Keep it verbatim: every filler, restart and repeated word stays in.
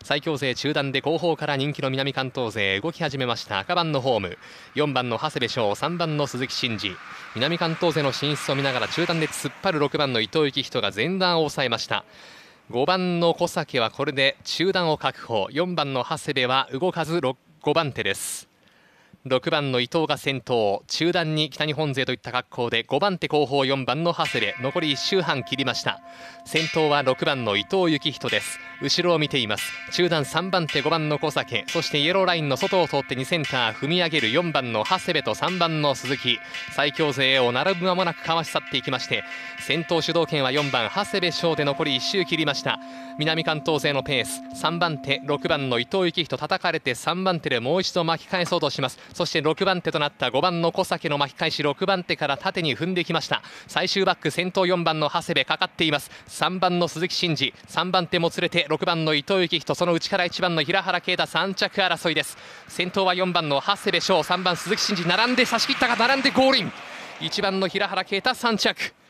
最強勢中段で後方から人気の南関東勢動き始めました。赤番のホーム、よんばんの長谷部翔、さんばんの鈴木真二、南関東勢の進出を見ながら中段で突っ張るろくばんの伊藤幸人が前段を抑えました。ごばんの小酒はこれで中段を確保、よんばんの長谷部は動かずごばん手です。ろくばんの伊藤が先頭、中段に北日本勢といった格好でごばん手後方よんばんの長谷部、残りいっ周半切りました。先頭はろくばんの伊藤幸人です。後ろを見ています。中段さんばん手ごばんの小酒、そしてイエローラインの外を通ってにセンター踏み上げるよんばんの長谷部とさんばんの鈴木、最強勢を並ぶ間もなくかわし去っていきまして、先頭主導権はよんばん長谷部翔で残りいっ周切りました。南関東勢のペース、さんばん手ろくばんの伊藤幸人叩かれてさんばん手でもう一度巻き返そうとします。そしてろくばん手となったごばんの小酒の巻き返し、ろくばん手から縦に踏んできました。最終バック先頭よんばんの長谷部かかっています。さんばんの鈴木真二、さんばん手もつれてろくばんの伊藤幸人、その内からいちばんの平原啓太、さん着争いです。先頭はよんばんの長谷部翔、さんばん鈴木真二、並んで差し切ったが並んでゴールイン、いちばんの平原啓太さん着。